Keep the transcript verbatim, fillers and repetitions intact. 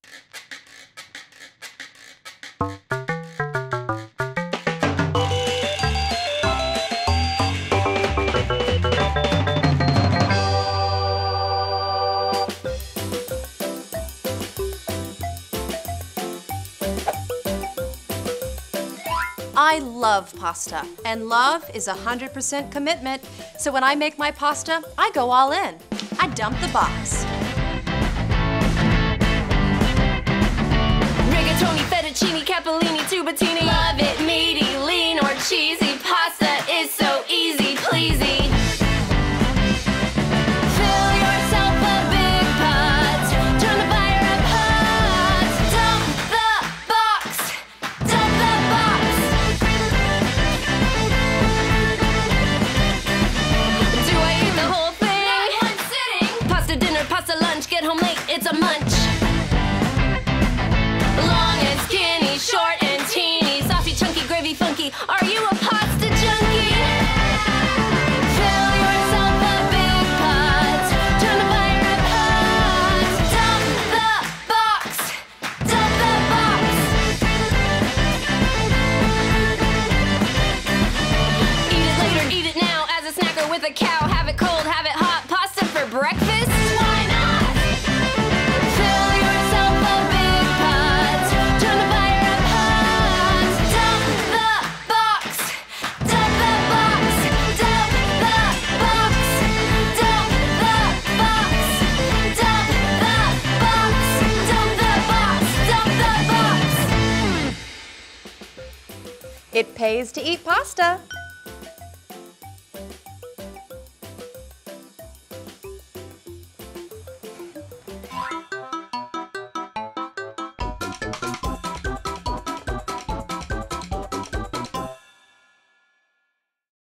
I love pasta, and love is one hundred percent commitment. So when I make my pasta, I go all in. I dump the box. Rigatoni, fettuccine, capellini, tubatini. Love it meaty, lean or cheesy. Pasta is so easy, pleasy. Fill yourself a big pot. Turn the fire up hot. Dump the box. Dump the box. Do I eat the whole thing? Not one sitting. Pasta dinner, pasta lunch. Get home late, it's a munch. Long and skinny, short and teeny, saucy, chunky, gravy, funky. Are you a pasta junkie? Fill yourself a big pot. Turn the fire up hot. Dump the box. Dump the box. Eat it later, eat it now. As a snacker with a cow. Have it cold, have it hot. Pasta for breakfast? Why not? Fill yourself a big pot. Turn the fire up hot. Dump the box. Dump the box. Dump the box. Dump the box. Dump the box. Dump the box. Dump the box. It pays to eat pasta.